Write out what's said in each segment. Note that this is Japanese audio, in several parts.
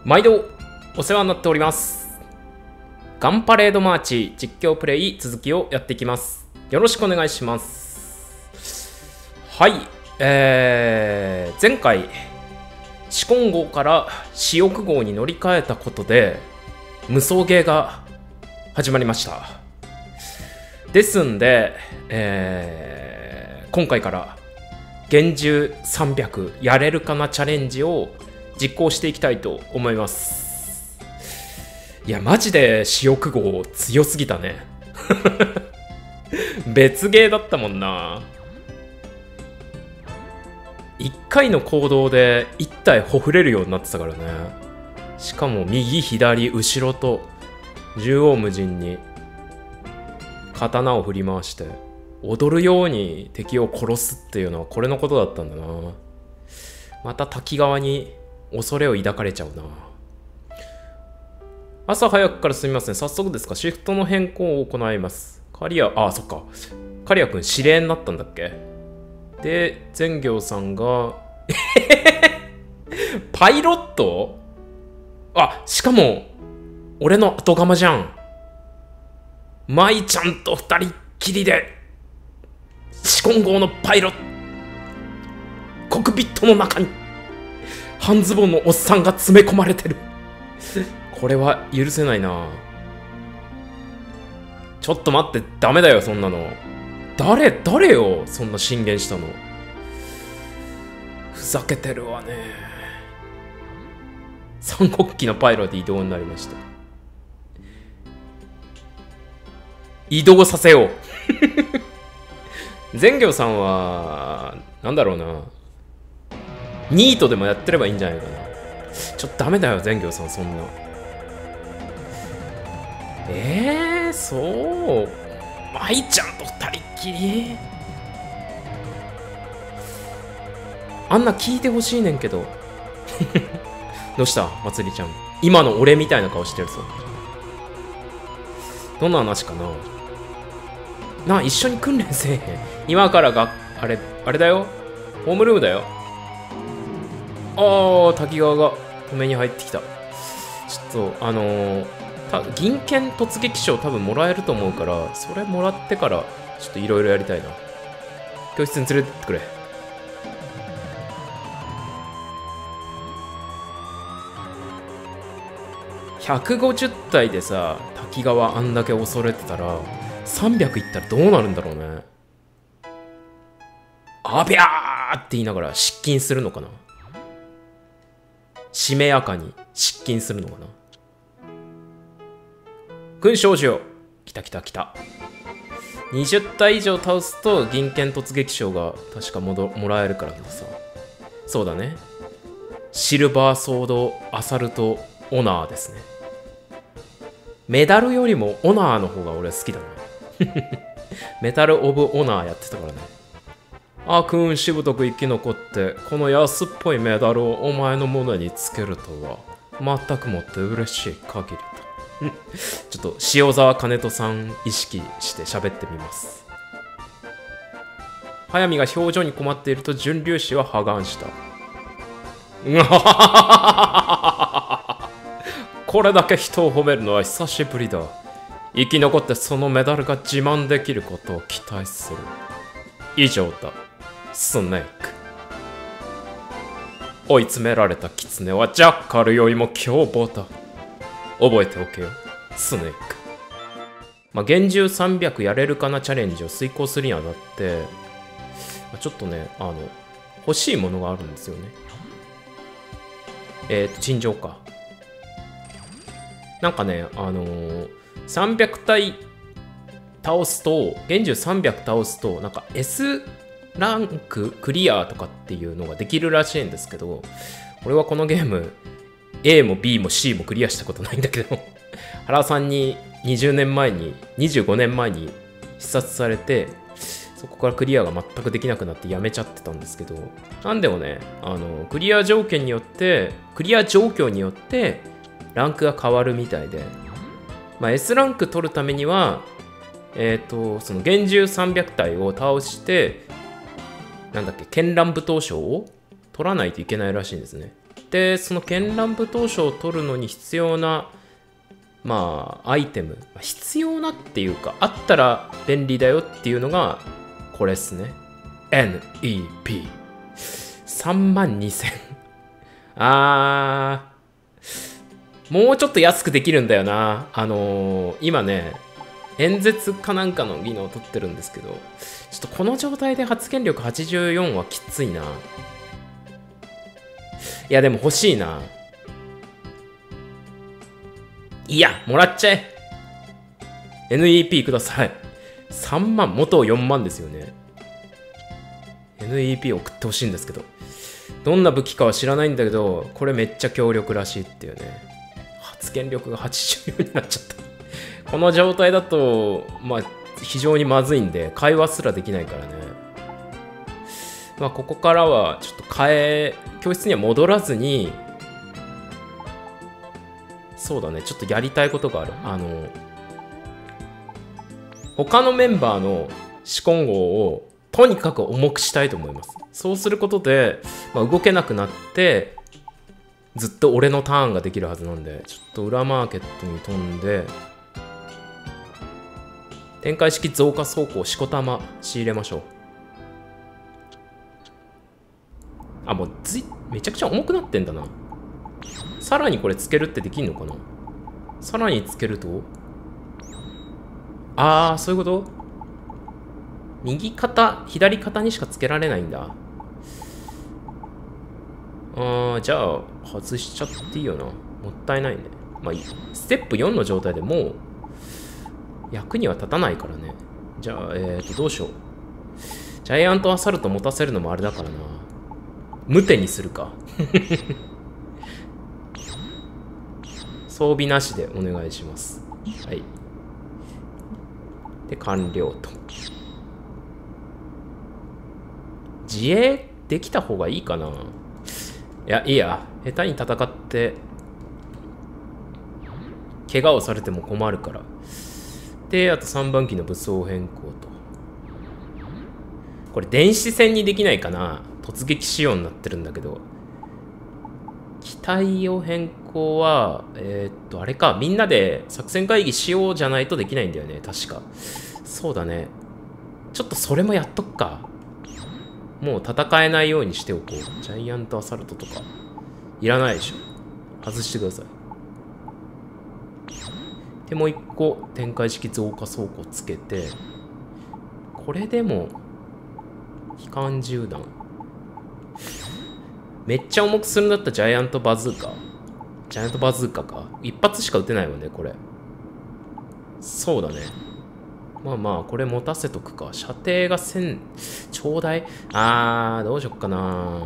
毎度お世話になっております。ガンパレードマーチ実況プレイ続きをやっていきます。よろしくお願いします。はい、前回四魂号から四翼号に乗り換えたことで無双ゲーが始まりました。ですんで、今回から幻獣300やれるかなチャレンジを実行していきたいと思います。いやマジで四翼号強すぎたね別ゲーだったもんな。1回の行動で1体ほふれるようになってたからね。しかも右左後ろと縦横無尽に刀を振り回して踊るように敵を殺すっていうのはこれのことだったんだな。また滝川に恐れを抱かれちゃうな。朝早くからすみません。早速ですがシフトの変更を行います。そっか。刈谷くん指令になったんだっけ。で全行さんがパイロット。しかも俺の後釜じゃん。舞ちゃんと二人っきりで四魂号のパイロットコックピットの中に半ズボンのおっさんが詰め込まれてるこれは許せないな。ちょっと待って、ダメだよそんなの。誰よそんな進言したの。ふざけてるわね。三国旗のパイロで移動になりました。移動させよう全行さんはなんだろうな、ニートでもやってればいいんじゃないかな。ちょっとダメだよ全行さんそんな。そう舞ちゃんと二人っきりあんな聞いてほしいねんけどどうしたまつりちゃん、今の俺みたいな顔してるぞ。どんな話かな。一緒に訓練せえへん。今からあれだよ、ホームルームだよ。滝川が止めに入ってきた。ちょっと銀剣突撃賞多分もらえると思うから、それもらってからちょっといろいろやりたいな。教室に連れてってくれ。150体でさ、滝川あんだけ恐れてたら300いったらどうなるんだろうね。あびゃーって言いながら失禁するのかな。しめやかに失禁するのかな。勲章授与。来た。20体以上倒すと銀剣突撃賞が確かもらえるからさ。そうだね。シルバーソードアサルトオナーですね。メダルよりもオナーの方が俺好きだなメタルオブオナーやってたからね。君しぶとく生き残ってこの安っぽいメダルをお前の胸につけるとは全くもって嬉しい限りだちょっと塩沢兼人さん意識して喋ってみます。速水が表情に困っていると純粒子は破顔したこれだけ人を褒めるのは久しぶりだ。生き残ってそのメダルが自慢できることを期待する。以上だスネーク。追い詰められたキツネはジャッカルよりも凶暴だ。覚えておけよスネーク。幻獣300やれるかなチャレンジを遂行するにあたってちょっとね欲しいものがあるんですよね。陳情か。なんかね300体倒すと幻獣300倒すとなんか S ランククリアとかっていうのができるらしいんですけど、俺はこのゲーム A も B も C もクリアしたことないんだけど原さんに25年前に視察されて、そこからクリアが全くできなくなってやめちゃってたんですけど、なんでもねクリア状況によってランクが変わるみたいで、S ランク取るためにはその幻獣300体を倒して絢爛舞踏賞を取らないといけないらしいんですね。 でその絢爛舞踏賞を取るのに必要なアイテム、必要なっていうかあったら便利だよっていうのがこれっすね。 NEP32000 もうちょっと安くできるんだよな。今ね演説かなんかの技能を取ってるんですけど、ちょっとこの状態で発言力84はきついな。いやでも欲しいな。いやもらっちゃえ。 NEP ください。3万、元4万ですよね。 NEP 送ってほしいんですけど、どんな武器かは知らないんだけど、これめっちゃ強力らしいっていうね。発言力が84になっちゃった。この状態だと非常にまずいんで会話すらできないからね。ここからはちょっと教室には戻らずに、そうだね、ちょっとやりたいことがある。他のメンバーの手根号をとにかく重くしたいと思います。そうすることで、動けなくなってずっと俺のターンができるはずなんで、ちょっと裏マーケットに飛んで展開式増加装甲しこたま仕入れましょう。もうめちゃくちゃ重くなってんだな。さらにこれつけるってできんのかな。さらにつけるとそういうこと。右肩左肩にしかつけられないんだ。じゃあ外しちゃっていいよな。もったいないね。ステップ4の状態でもう役には立たないからね。じゃあどうしよう。ジャイアントアサルト持たせるのもあれだからな。無手にするか。装備なしでお願いします。はい。で完了と。自衛できた方がいいかな。いやいいや、下手に戦って怪我をされても困るから。であと3番機の武装変更と。これ電子戦にできないかな。突撃仕様になってるんだけど、機体を変更はあれか、みんなで作戦会議しようじゃないとできないんだよね確か。そうだね、ちょっとそれもやっとくか。もう戦えないようにしておこう。ジャイアントアサルトとかいらないでしょ。外してください。でもう一個展開式増加装甲つけて、これでも機関銃弾めっちゃ重くするんだったらジャイアントバズーカ。ジャイアントバズーカか。一発しか撃てないもんねこれ。そうだね。これ持たせとくか。射程が1000ちょうだい。どうしよっかな。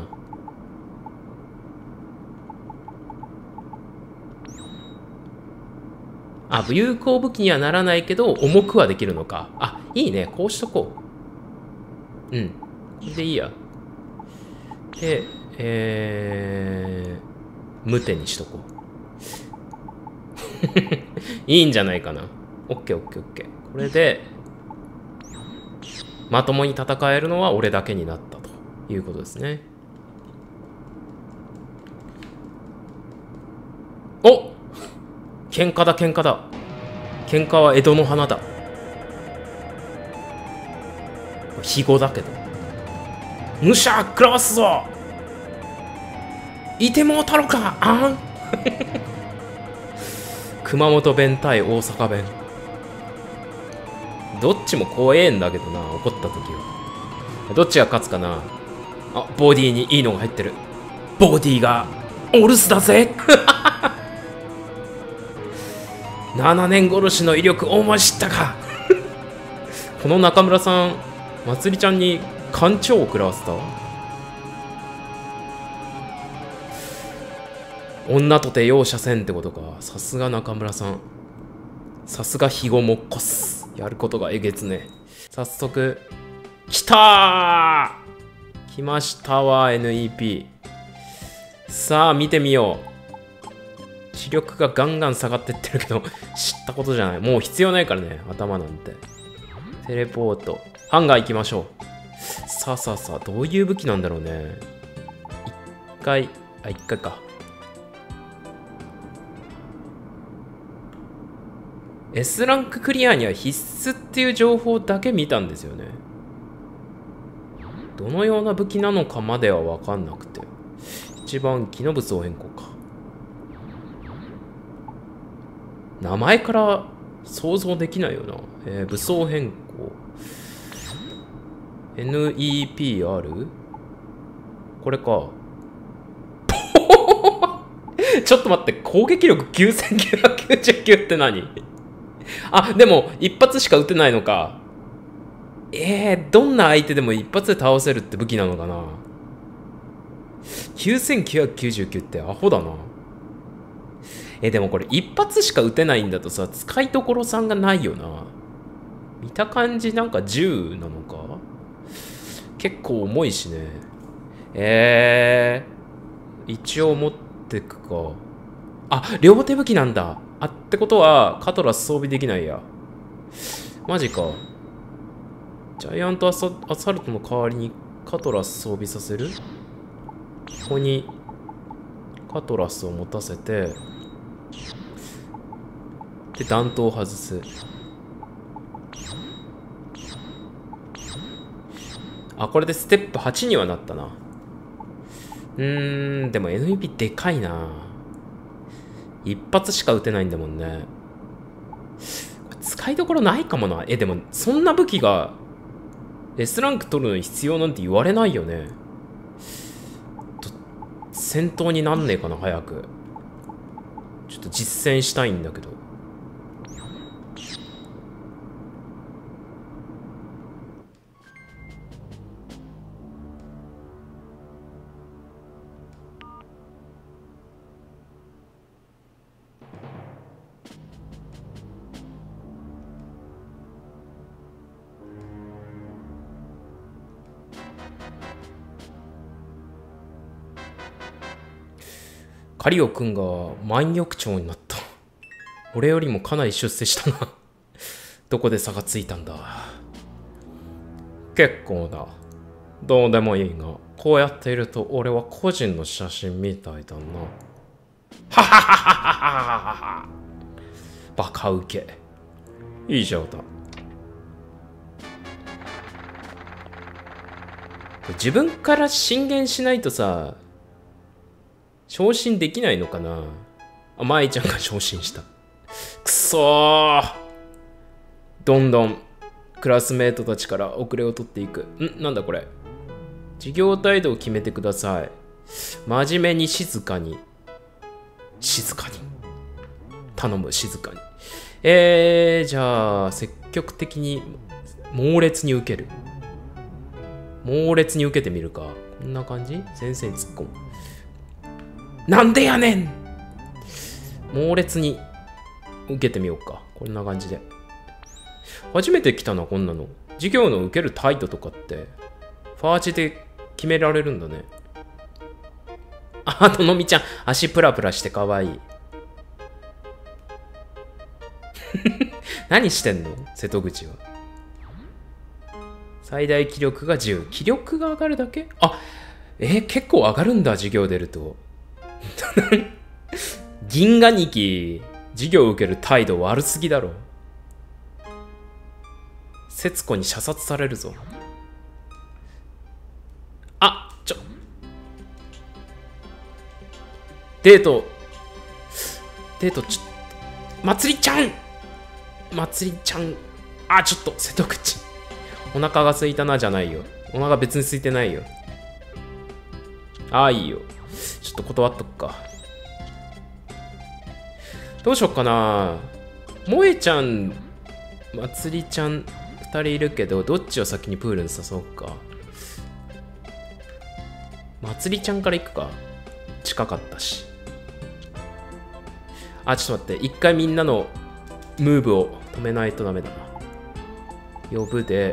有効武器にはならないけど重くはできるのか。いいね、こうしとこう。これでいいや。で無手にしとこう。いいんじゃないかな。オッケーオッケーオッケー。これでまともに戦えるのは俺だけになったということですね。お、喧嘩だ喧嘩だ。喧嘩は江戸の花だ。肥後だけど。むしゃ食らわすぞ。いてもうたろかあん。熊本弁対大阪弁。どっちも怖えんだけどな、怒った時は。どっちが勝つかな。ボディにいいのが入ってる。ボディがお留守だぜ。7年殺しの威力お前知ったか。この中村さん、まつりちゃんに艦長を食らわせた。女とて容赦せんってことか。さすが中村さん。さすが肥後もっこす。やることがえげつね。早速来たー。来ましたわ NEP。 さあ見てみよう。視力がガンガン下がってってるけど知ったことじゃない。もう必要ないからね、頭なんて。テレポート、ハンガー行きましょう。さあどういう武器なんだろうね。一回か。 S ランククリアには必須っていう情報だけ見たんですよね。どのような武器なのかまでは分かんなくて。一番機の武装変更か。名前から想像できないよな。武装変更。NEPR？ これか。ちょっと待って、攻撃力9999って何？あ、でも一発しか撃てないのか。どんな相手でも一発で倒せるって武器なのかな。9999ってアホだな。でもこれ一発しか撃てないんだとさ、使いどころさんがないよな。見た感じなんか銃なのか。結構重いしね。一応持ってくか。あ、両手武器なんだ。あ、ってことはカトラス装備できないや。マジか。ジャイアントアサルトの代わりにカトラス装備させる？ここにカトラスを持たせて、で弾頭を外す。あ、これでステップ8にはなったな。でも NEP でかいな。一発しか撃てないんだもんね。使いどころないかもな。でもそんな武器が S ランク取るのに必要なんて言われないよね。戦闘になんねえかな、早く。ちょっと実践したいんだけど。カリオくんが万翼長になった。俺よりもかなり出世したな。どこで差がついたんだ。結構だ。どうでもいいが、こうやっていると俺は個人の写真みたいだな。はははははは。バカウケ。以上だ。自分から進言しないとさ、昇進できないのかな。あ、舞ちゃんが昇進した。くそー。どんどんクラスメートたちから遅れを取っていく。なんだこれ。授業態度を決めてください。真面目に静かに。静かに。頼む、静かに。じゃあ、積極的に猛烈に受ける。猛烈に受けてみるか。こんな感じ？先生に突っ込む。なんでやねん。猛烈に受けてみようか。こんな感じで。初めて来たな、こんなの。授業の受ける態度とかって、ファージで決められるんだね。あ、とのみちゃん、足プラプラしてかわいい。何してんの瀬戸口は。最大気力が10。気力が上がるだけ？あ、結構上がるんだ、授業出ると。銀河2期、授業を受ける態度悪すぎだろ。節子に射殺されるぞ。あ、デート、まつりちゃん、あ、ちょっと、瀬戸口。お腹が空いたなじゃないよ。お腹別に空いてないよ。ああ、いいよ。ちょっと断っとくか。どうしよっかな。萌えちゃん、まつりちゃん、2人いるけど、どっちを先にプールに誘うか。まつりちゃんから行くか。近かったし。あ、ちょっと待って。一回みんなのムーブを止めないとダメだな。呼ぶで。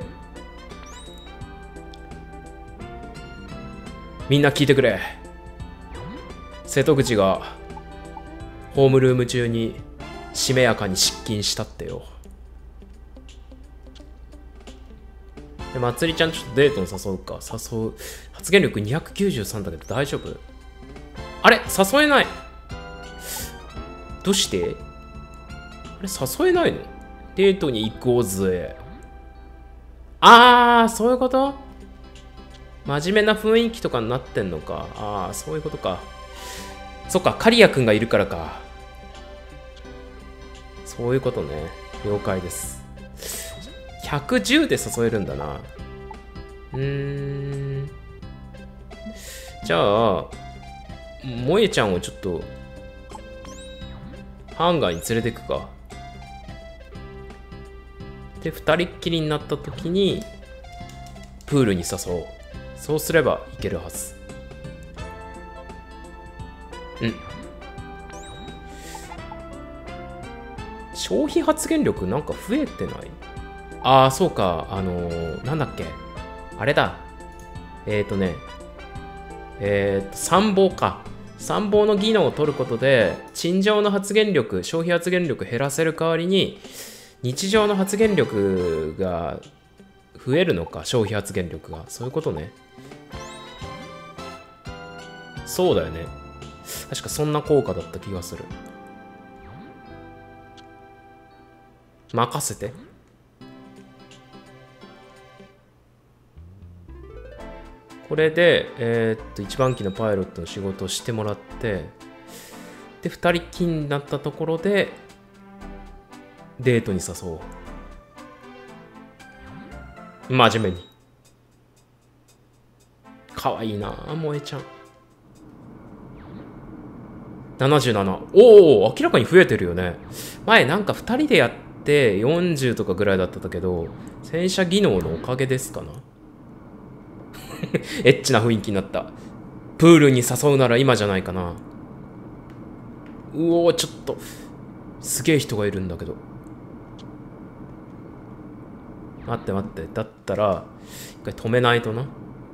みんな聞いてくれ。瀬戸口がホームルーム中にしめやかに失禁したってよ。で、まつりちゃんちょっとデートに誘うか。誘う。発言力293だけど大丈夫？あれ誘えない。どうして？あれ誘えないの？ デートに行こうぜ。あー、そういうこと？真面目な雰囲気とかになってんのか。あー、そういうことか。そっか、刈谷くんがいるからか。そういうことね。了解です。110で誘えるんだな。じゃあ、萌えちゃんをちょっと、ハンガーに連れてくか。で、二人っきりになった時に、プールに誘おう。そうすればいけるはず。うん。消費発言力なんか増えてない？ああ、そうか。なんだっけ。あれだ。参謀か。参謀の技能を取ることで、陳情の発言力、消費発言力減らせる代わりに、日常の発言力が増えるのか、消費発言力が。そういうことね。そうだよね。確かそんな効果だった気がする。任せて。これで、一番機のパイロットの仕事をしてもらって、で、二人きりになったところで、デートに誘おう。真面目に。かわいいなあ、萌えちゃん。77。おお、明らかに増えてるよね。前なんか2人でやって40とかぐらいだったけど、戦車技能のおかげですかな。エッチな雰囲気になった。プールに誘うなら今じゃないかな。うおー、ちょっと、すげえ人がいるんだけど。待って待って。だったら、一回止めないとな。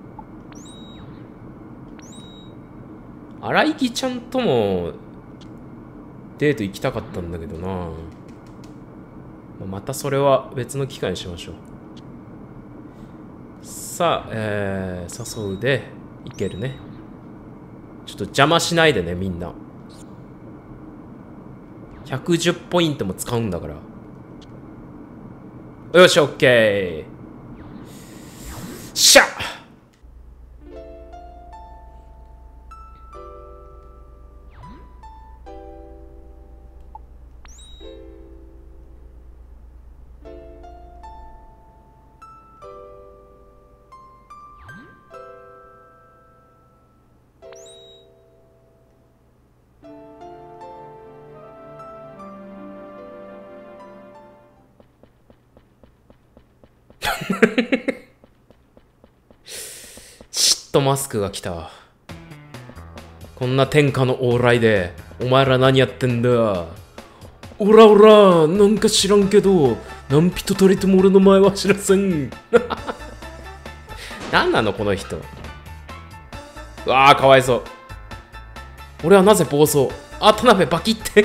荒井木ちゃんともデート行きたかったんだけどな。またそれは別の機会にしましょう。さあ、誘うでいけるね。ちょっと邪魔しないでね、みんな。110ポイントも使うんだから。よし、オッケー。しゃっシッとマスクが来た。こんな天下の往来でお前ら何やってんだ。おらおら、なんか知らんけど何人たりとも俺の前は知らせん。何なのこの人。うわあ、かわいそう。俺はなぜ暴走。あ、田辺バキって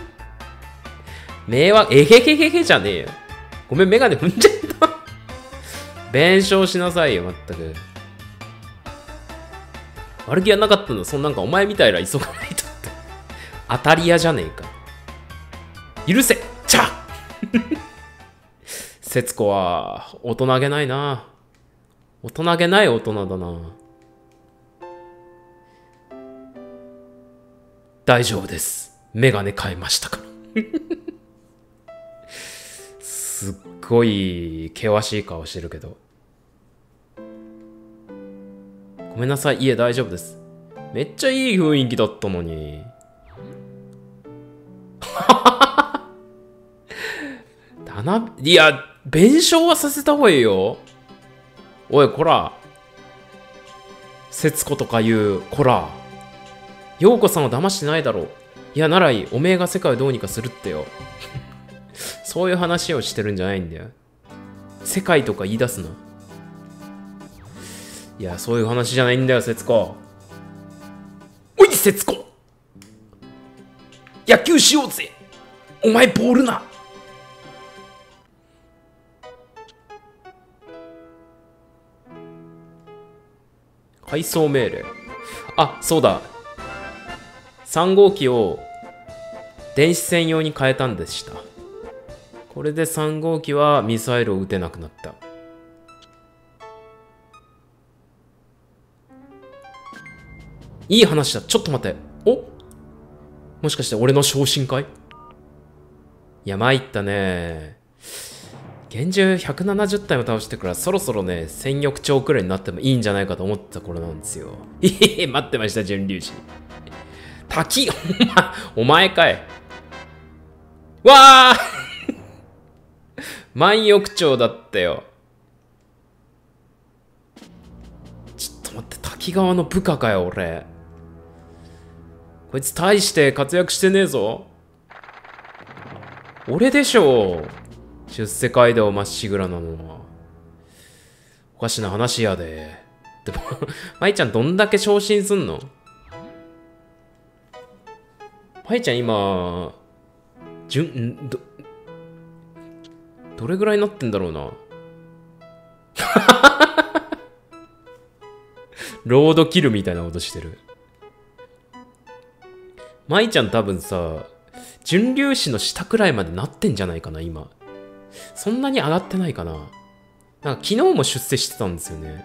迷惑、えへへへへじゃねえよ。ごめん、メガネ踏んじゃった。弁償しなさいよ、まったく。悪気はなかったんだ。そんなんかお前みたいな急がないとって。当たり屋じゃねえか。許せちゃ節子は大人げないな。大人げない大人だな。大丈夫です。メガネ変えましたからすっごい険しい顔してるけど。ごめんなさい、家大丈夫です。めっちゃいい雰囲気だったのに。いや、弁償はさせた方がいいよ。おい、こら。節子とか言う、こら。陽子さんを騙してないだろう。いや、ならいい。おめえが世界をどうにかするってよ。そういう話をしてるんじゃないんだよ。世界とか言い出すな。いや、そういう話じゃないんだよ、節子。おい、節子。野球しようぜ。お前、ボールな。配送命令。あ、そうだ。3号機を電子専用に変えたんでした。 これで3号機はミサイルを撃てなくなった。いい話だ。ちょっと待って。お、もしかして俺の昇進かい？いや、参ったね。現状170体も倒してからそろそろね、戦力長くらいになってもいいんじゃないかと思ってた頃なんですよ。待ってました、純粒子。滝お前かい。わー万翼長だったよ。ちょっと待って、滝川の部下かよ、俺。こいつ大して活躍してねえぞ。俺でしょ。出世街道まっしぐらなのは。おかしな話やで。でも、舞ちゃんどんだけ昇進すんの？舞ちゃん今、どれぐらいになってんだろうな。ロードキルみたいなことしてる。舞ちゃん多分さ、純粒子の下くらいまでなってんじゃないかな、今。そんなに上がってないかな。なんか昨日も出世してたんですよね。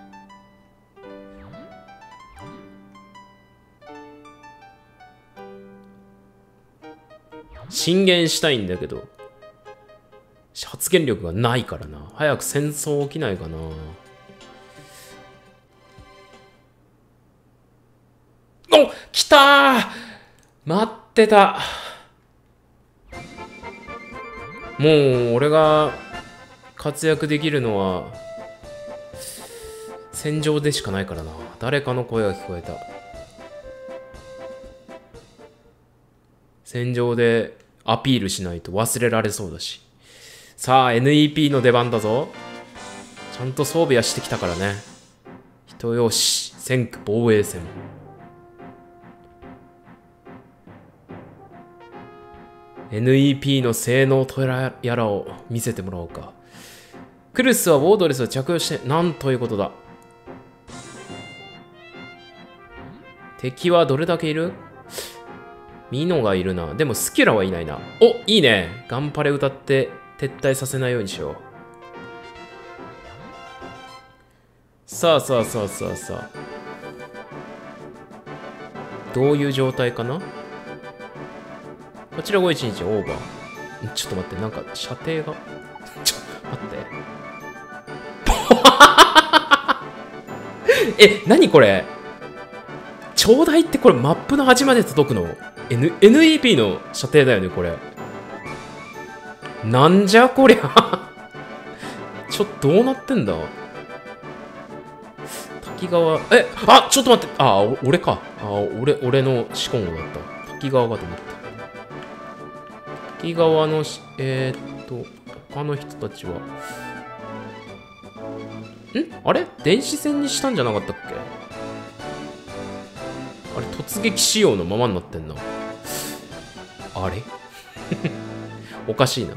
進言したいんだけど、発言力がないからな。早く戦争起きないかな。お、来たー！待ってた。もう俺が活躍できるのは戦場でしかないからな。誰かの声が聞こえた。戦場でアピールしないと忘れられそうだし。さあ NEP の出番だぞ。ちゃんと装備はしてきたからね。人よし戦区防衛戦。NEP の性能とやらを見せてもらおうか。クルスはウォードレスを着用して、なんということだ。敵はどれだけいる？ミノがいるな。でもスキュラはいないな。お、いいね。ガンパレ歌って撤退させないようにしよう。さあさあさあさあさあ。どういう状態かな？こちら511オーバー。ちょっと待って、なんか射程が。ちょっと待って。何これ？ちょうだいってこれマップの端まで届くの？ NEP の射程だよね、これ。なんじゃこりゃ。ちょっとどうなってんだ？滝川、あ、ちょっと待って。あ、俺か。俺の思考だった。滝川かと思った。滝川の他の人たちはあれ電子戦にしたんじゃなかったっけ？あれ突撃仕様のままになってんな。あれおかしいな。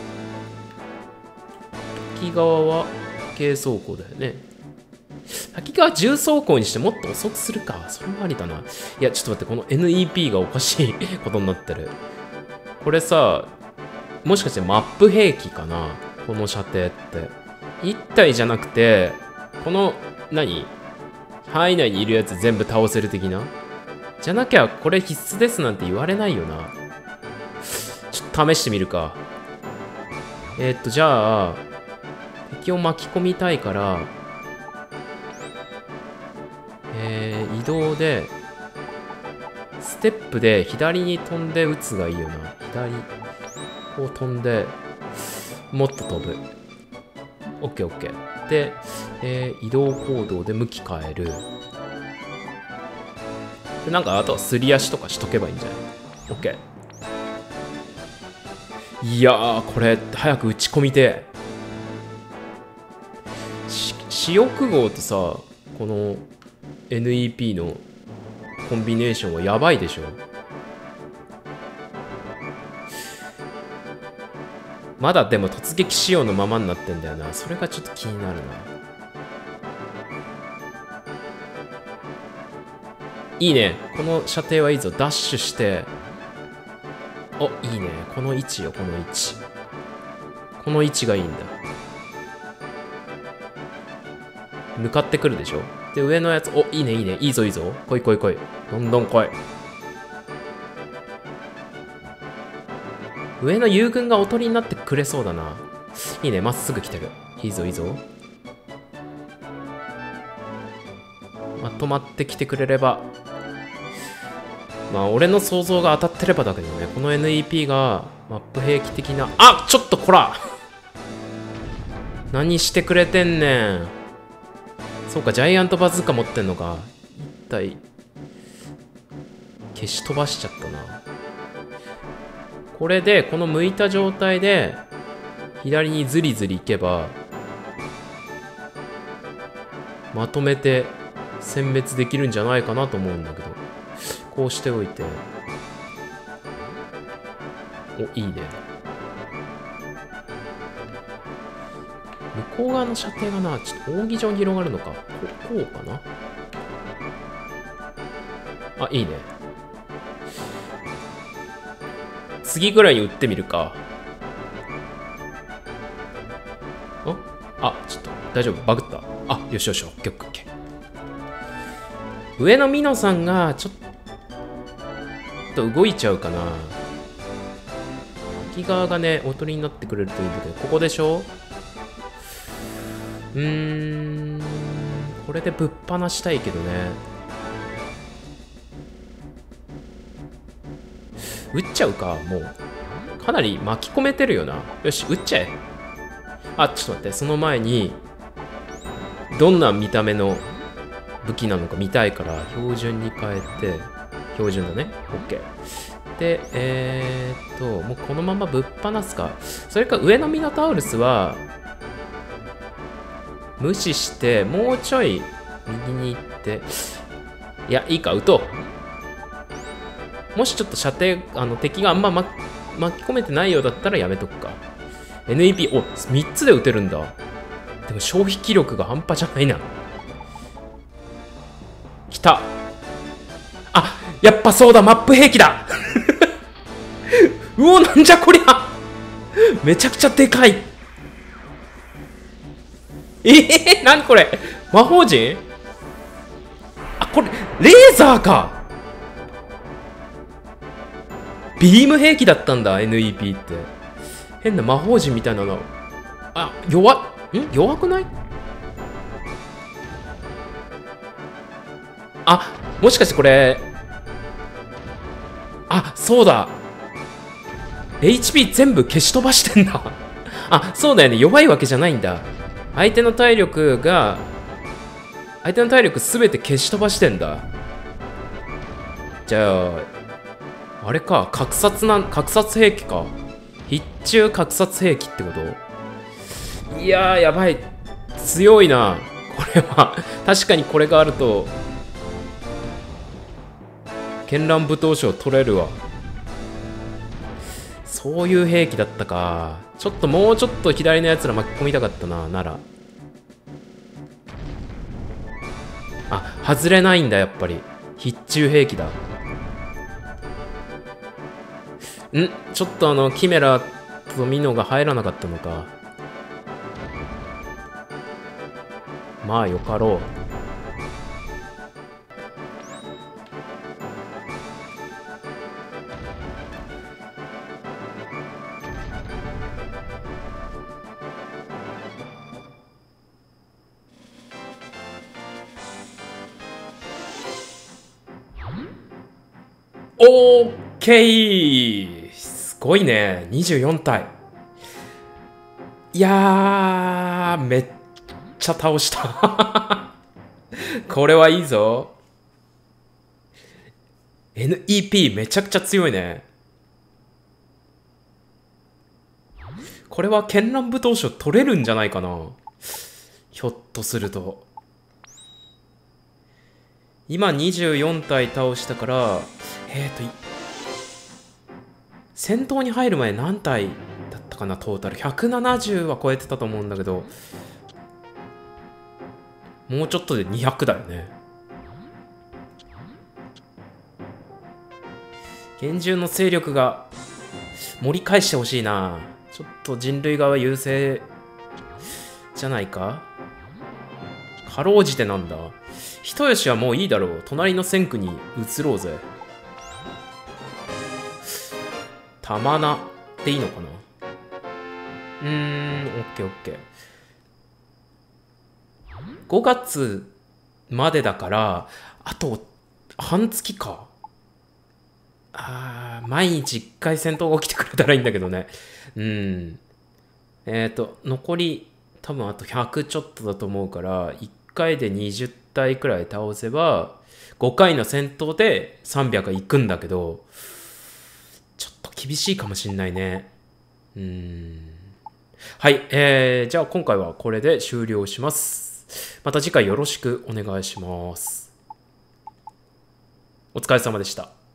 滝川は軽装甲だよね。滝川重装甲にしてもっと遅くするか。それもありだな。いやちょっと待って、この NEP がおかしいことになってる。これさ、もしかしてマップ兵器かな、この射程って。1体じゃなくて、この範囲内にいるやつ全部倒せる的な。じゃなきゃこれ必須ですなんて言われないよな。ちょっと試してみるか。じゃあ敵を巻き込みたいから、移動でステップで左に飛んで撃つがいいよな。左を飛んでもっと飛ぶ。オッケーオッケー。で、移動行動で向き変える。で、なんかあとはすり足とかしとけばいいんじゃない？オッケー。いやー、これ早く打ち込みて。死翼号とさ、この NEP のコンビネーションはやばいでしょ。まだでも突撃仕様のままになってんだよな。それがちょっと気になるな。いいね。この射程はいいぞ。ダッシュして。お、いいね。この位置よ、この位置。 この位置がいいんだ。向かってくるでしょ。で、上のやつ、お、いいねいいね。いいぞいいぞ。来い来い来い。どんどん来い。上の友軍がおとりになってくれそうだな。いいね、まっすぐ来てる。いいぞいいぞ。まとまってきてくれれば。まあ、俺の想像が当たってればだけどね。この NEP が、マップ兵器的な。あ、ちょっとこら何してくれてんねん。そうか、ジャイアントバズーカ持ってんのか。一体、消し飛ばしちゃったな。これで、この向いた状態で、左にズリズリ行けば、まとめて殲滅できるんじゃないかなと思うんだけど。こうしておいて。お、いいね。向こう側の射程がな、ちょっと扇状に広がるのか。こうかな。あ、いいね。次ぐらいに撃ってみるか。あ、ちょっと、大丈夫バグった。あ、よしよし、オッケーオッケー。上のミノさんが、ちょっと動いちゃうかな。右側がね、おとりになってくれるといいんだけど、ここでしょ。これでぶっ放したいけどね。撃っちゃうか、もう。かなり巻き込めてるよな。よし、撃っちゃえ。あ、ちょっと待って、その前に、どんな見た目の武器なのか見たいから、標準に変えて、標準だね。OK。で、もうこのままぶっ放すか。それか上のミノタウルスは、無視して、もうちょい右に行って、いや、いいか、撃とう。もしちょっと射程、敵があんま巻き込めてないようだったらやめとくか。NEP、お、3つで撃てるんだ。でも消費気力が半端じゃないな。来た。あ、やっぱそうだ、マップ兵器だうお、なんじゃこりゃめちゃくちゃでかい。何これ魔法陣。あ、これ、レーザーか。ビーム兵器だったんだ、NEP って。変な魔法陣みたいなの。あ、弱くない？あ、もしかしてこれ、あ、そうだ。HP 全部消し飛ばしてんだ。あ、そうだよね。弱いわけじゃないんだ。相手の体力すべて消し飛ばしてんだ。じゃあ、あれか、格殺兵器か。必中格殺兵器ってこと？いやー、やばい。強いな。これは、確かにこれがあると、絢爛武闘賞取れるわ。そういう兵器だったか。もうちょっと左のやつら巻き込みたかったな、なら。あ、外れないんだ、やっぱり。必中兵器だ。ちょっとキメラとミノが入らなかったのか。まあよかろう。オーケー、すごいね。24体。いやー、めっちゃ倒したこれはいいぞ。 NEP めちゃくちゃ強いね。これは絢爛武闘賞取れるんじゃないかな。ひょっとすると。今24体倒したから、戦闘に入る前何体だったかな、トータル。170は超えてたと思うんだけど、もうちょっとで200だよね。幻獣の勢力が盛り返してほしいな。 ちょっと人類側優勢じゃないか。かろうじてなんだ。人吉はもういいだろう。隣の戦区に移ろうぜ。玉名っていいのかな。オッケーオッケー。5月までだから、あと半月か。毎日1回戦闘が起きてくれたらいいんだけどね。残り多分あと100ちょっとだと思うから、1回で20体くらい倒せば、5回の戦闘で300いくんだけど、ちょっと厳しいかもしんないね。はい、じゃあ今回はこれで終了します。また次回よろしくお願いします。お疲れ様でした。